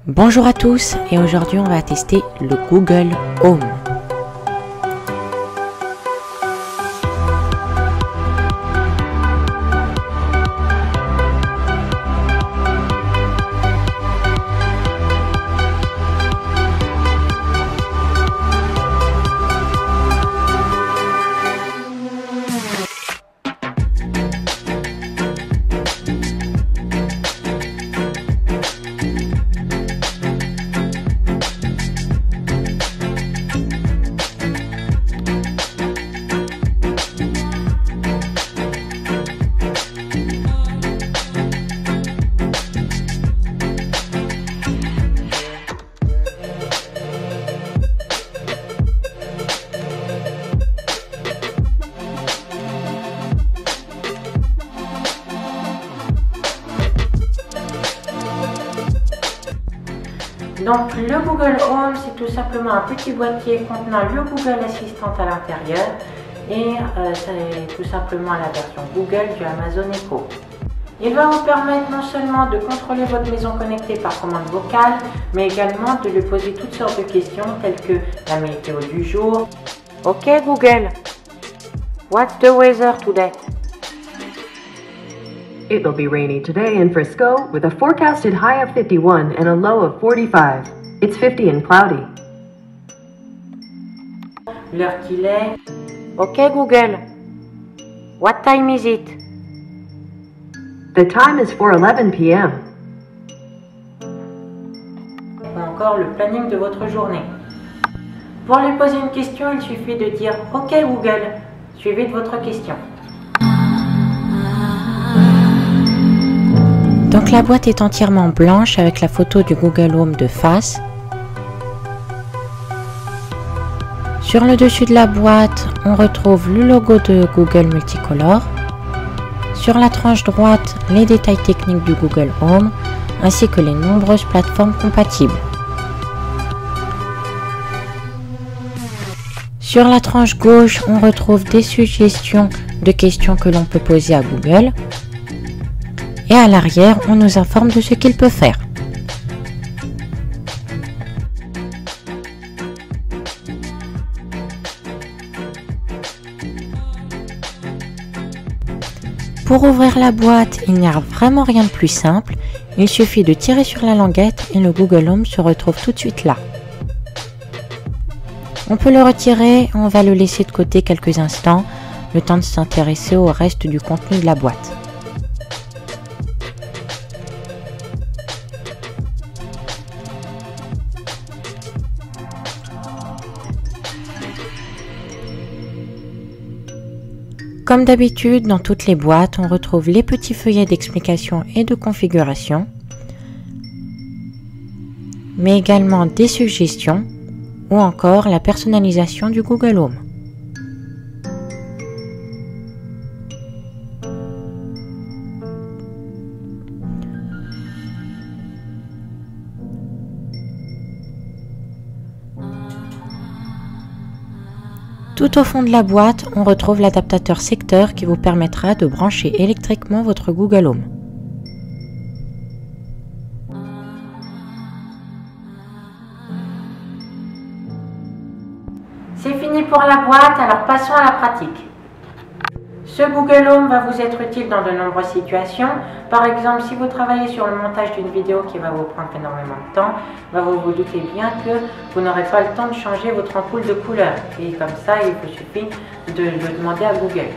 Bonjour à tous et aujourd'hui on va tester le Google Home. Donc le Google Home, c'est tout simplement un petit boîtier contenant le Google Assistant à l'intérieur et c'est tout simplement la version Google du Amazon Echo. Il va vous permettre non seulement de contrôler votre maison connectée par commande vocale, mais également de lui poser toutes sortes de questions telles que la météo du jour. Ok Google, what's the weather today? It will be rainy today in Frisco with a forecasted high of 51 and a low of 45. It's 50 and cloudy. L'heure qu'il est. Ok Google, what time is it? The time is 4:11 p.m. Ou encore le planning de votre journée. Pour lui poser une question, il suffit de dire ok Google, suivi de votre question. Donc la boîte est entièrement blanche avec la photo du Google Home de face. Sur le dessus de la boîte, on retrouve le logo de Google multicolore. Sur la tranche droite, les détails techniques du Google Home, ainsi que les nombreuses plateformes compatibles. Sur la tranche gauche, on retrouve des suggestions de questions que l'on peut poser à Google. Et à l'arrière, on nous informe de ce qu'il peut faire. Pour ouvrir la boîte, il n'y a vraiment rien de plus simple. Il suffit de tirer sur la languette et le Google Home se retrouve tout de suite là. On peut le retirer, on va le laisser de côté quelques instants, le temps de s'intéresser au reste du contenu de la boîte. Comme d'habitude, dans toutes les boîtes, on retrouve les petits feuillets d'explication et de configuration, mais également des suggestions ou encore la personnalisation du Google Home. Tout au fond de la boîte, on retrouve l'adaptateur secteur qui vous permettra de brancher électriquement votre Google Home. C'est fini pour la boîte, alors passons à la pratique. Ce Google Home va vous être utile dans de nombreuses situations. Par exemple, si vous travaillez sur le montage d'une vidéo qui va vous prendre énormément de temps, vous vous doutez bien que vous n'aurez pas le temps de changer votre ampoule de couleur. Et comme ça, il vous suffit de le demander à Google.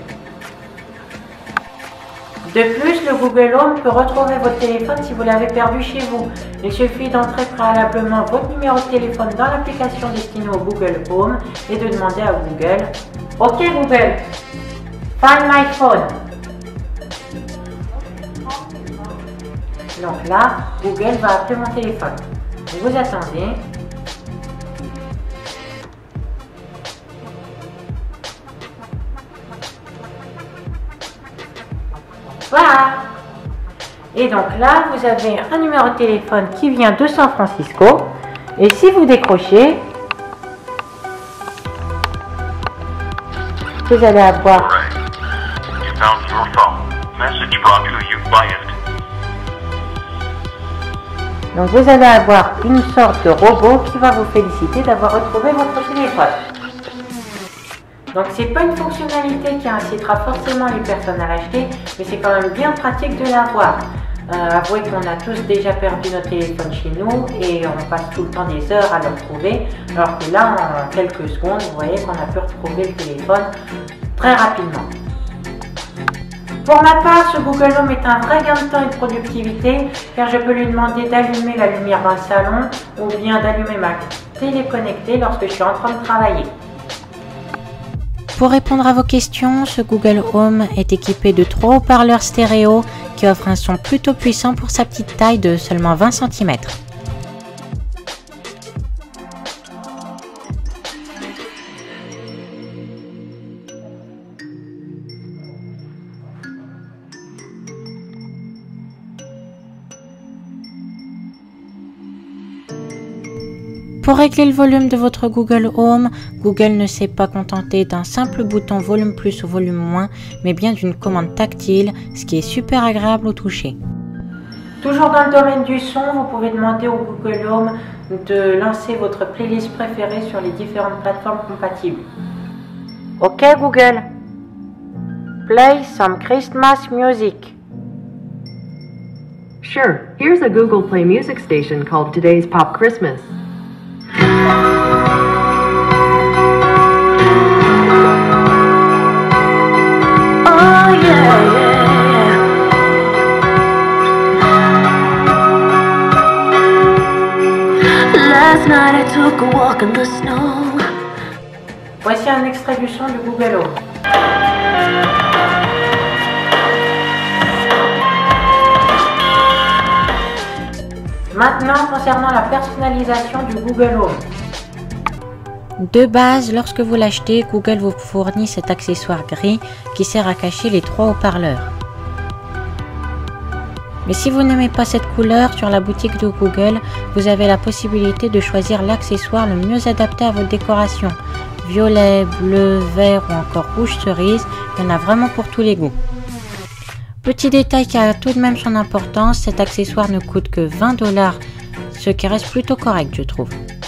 De plus, le Google Home peut retrouver votre téléphone si vous l'avez perdu chez vous. Il suffit d'entrer préalablement votre numéro de téléphone dans l'application destinée au Google Home et de demander à Google « Ok Google, find my phone ». Donc là, Google va appeler mon téléphone. Vous attendez. Voilà. Et donc là, vous avez un numéro de téléphone qui vient de San Francisco. Et si vous décrochez, vous allez avoir Donc vous allez avoir une sorte de robot qui va vous féliciter d'avoir retrouvé votre téléphone. Donc c'est pas une fonctionnalité qui incitera forcément les personnes à l'acheter, mais c'est quand même bien pratique de l'avoir. Avouez qu'on a tous déjà perdu notre téléphone chez nous et on passe tout le temps des heures à le retrouver, alors que là en quelques secondes vous voyez qu'on a pu retrouver le téléphone très rapidement. Pour ma part, ce Google Home est un vrai gain de temps et de productivité car je peux lui demander d'allumer la lumière dans le salon ou bien d'allumer ma télé connectée lorsque je suis en train de travailler. Pour répondre à vos questions, ce Google Home est équipé de 3 haut-parleurs stéréo qui offrent un son plutôt puissant pour sa petite taille de seulement 20 cm. Pour régler le volume de votre Google Home, Google ne s'est pas contenté d'un simple bouton volume plus ou volume moins, mais bien d'une commande tactile, ce qui est super agréable au toucher. Toujours dans le domaine du son, vous pouvez demander au Google Home de lancer votre playlist préférée sur les différentes plateformes compatibles. Ok Google, play some Christmas music. Sure, here's a Google Play music station called Today's Pop Christmas. Oh yeah, yeah. Last night I took a walk in the snow. Voici un extrait du son du Google Home. Maintenant, concernant la personnalisation du Google Home. De base, lorsque vous l'achetez, Google vous fournit cet accessoire gris qui sert à cacher les 3 haut-parleurs. Mais si vous n'aimez pas cette couleur, sur la boutique de Google, vous avez la possibilité de choisir l'accessoire le mieux adapté à votre décoration. Violet, bleu, vert ou encore rouge cerise, il y en a vraiment pour tous les goûts. Petit détail qui a tout de même son importance, cet accessoire ne coûte que 20 $, ce qui reste plutôt correct je trouve.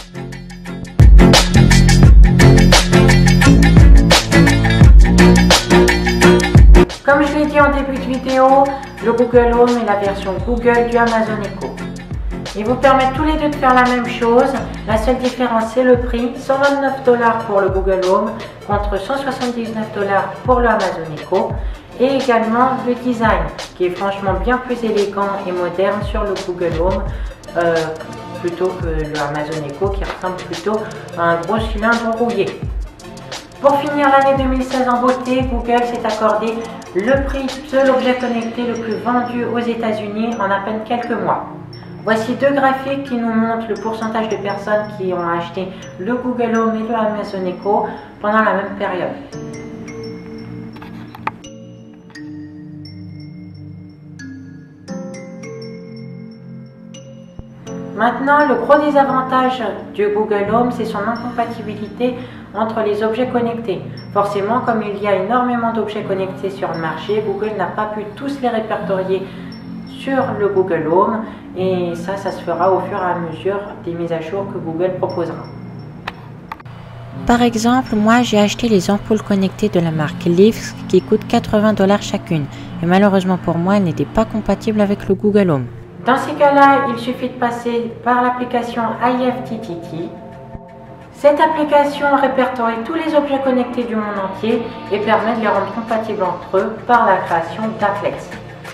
Comme je l'ai dit en début de vidéo, le Google Home est la version Google du Amazon Echo. Ils vous permettent tous les deux de faire la même chose, la seule différence c'est le prix, 129 $ pour le Google Home contre 179 $ pour le Amazon Echo. Et également le design qui est franchement bien plus élégant et moderne sur le Google Home plutôt que le Amazon Echo qui ressemble plutôt à un gros cylindre rouillé. Pour finir l'année 2016 en beauté, Google s'est accordé le prix de l'objet connecté le plus vendu aux États-Unis en à peine quelques mois. Voici deux graphiques qui nous montrent le pourcentage de personnes qui ont acheté le Google Home et le Amazon Echo pendant la même période. Maintenant, le gros désavantage du Google Home, c'est son incompatibilité entre les objets connectés. Forcément, comme il y a énormément d'objets connectés sur le marché, Google n'a pas pu tous les répertorier sur le Google Home et ça se fera au fur et à mesure des mises à jour que Google proposera. Par exemple, moi j'ai acheté les ampoules connectées de la marque Leafs qui coûtent 80 $ chacune et malheureusement pour moi elles n'étaient pas compatibles avec le Google Home. Dans ces cas-là, il suffit de passer par l'application IFTTT. Cette application répertorie tous les objets connectés du monde entier et permet de les rendre compatibles entre eux par la création d'Applex.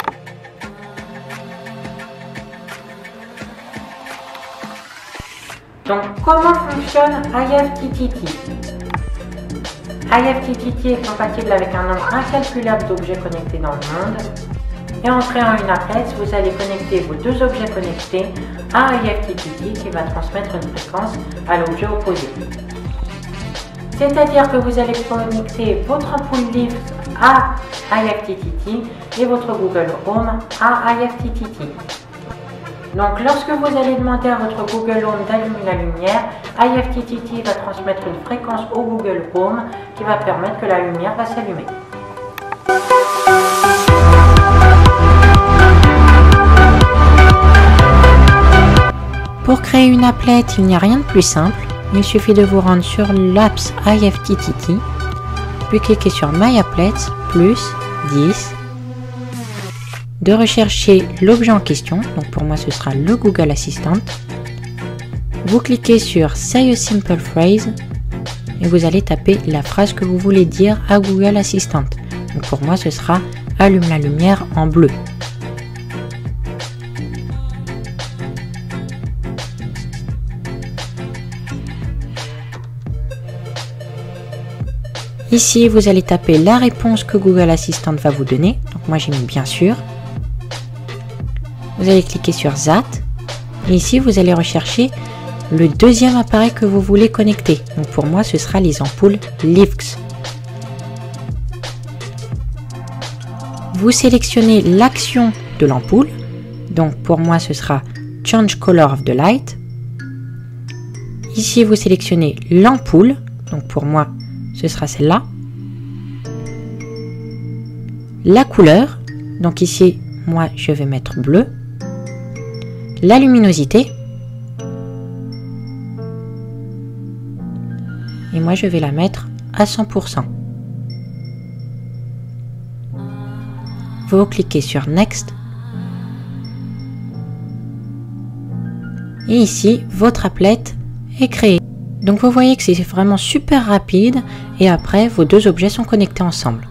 Donc, comment fonctionne IFTTT? IFTTT est compatible avec un nombre incalculable d'objets connectés dans le monde. Et en créant une Applex, vous allez connecter vos deux objets connectés à IFTTT qui va transmettre une fréquence à l'objet opposé. C'est-à-dire que vous allez connecter votre ampoule Leafs à IFTTT et votre Google Home à IFTTT. Donc lorsque vous allez demander à votre Google Home d'allumer la lumière, IFTTT va transmettre une fréquence au Google Home qui va permettre que la lumière va s'allumer. créer une applet, il n'y a rien de plus simple. Il suffit de vous rendre sur l'apps IFTTT, puis cliquer sur My Applets, plus 10, de rechercher l'objet en question, donc pour moi ce sera le Google Assistant. Vous cliquez sur Say a Simple Phrase et vous allez taper la phrase que vous voulez dire à Google Assistant. Donc pour moi ce sera allume la lumière en bleu. Ici, vous allez taper la réponse que Google Assistant va vous donner. Donc moi, j'ai mis bien sûr. Vous allez cliquer sur That. Et ici, vous allez rechercher le deuxième appareil que vous voulez connecter. Donc pour moi, ce sera les ampoules Livx. Vous sélectionnez l'action de l'ampoule. Donc pour moi, ce sera Change Color of the Light. Ici, vous sélectionnez l'ampoule. Donc pour moi, ce sera celle-là. La couleur, donc ici, moi, je vais mettre bleu. La luminosité. Et moi, je vais la mettre à 100%. Vous cliquez sur Next. Et ici, votre applet est créée. Donc vous voyez que c'est vraiment super rapide et après vos deux objets sont connectés ensemble.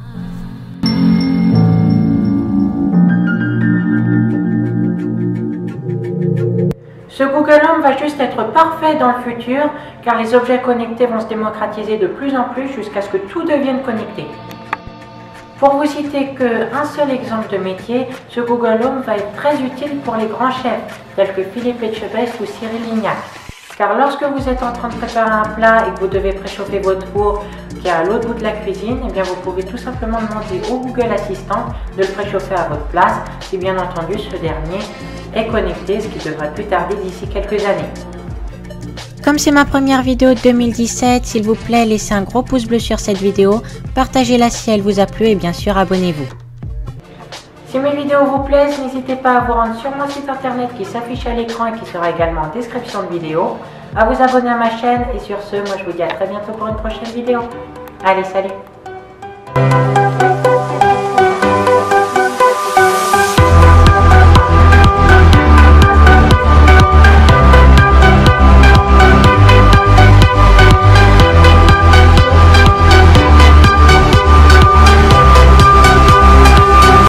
Ce Google Home va juste être parfait dans le futur car les objets connectés vont se démocratiser de plus en plus jusqu'à ce que tout devienne connecté. Pour vous citer qu'un seul exemple de métier, ce Google Home va être très utile pour les grands chefs tels que Philippe Etchebest ou Cyril Lignac. Car lorsque vous êtes en train de préparer un plat et que vous devez préchauffer votre four qui est à l'autre bout de la cuisine, eh bien vous pouvez tout simplement demander au Google Assistant de le préchauffer à votre place si bien entendu ce dernier est connecté, ce qui devrait plus tarder d'ici quelques années. Comme c'est ma première vidéo de 2017, s'il vous plaît, laissez un gros pouce bleu sur cette vidéo, partagez-la si elle vous a plu et bien sûr abonnez-vous. Si mes vidéos vous plaisent, n'hésitez pas à vous rendre sur mon site internet qui s'affiche à l'écran et qui sera également en description de vidéo, à vous abonner à ma chaîne et sur ce, moi je vous dis à très bientôt pour une prochaine vidéo. Allez, salut!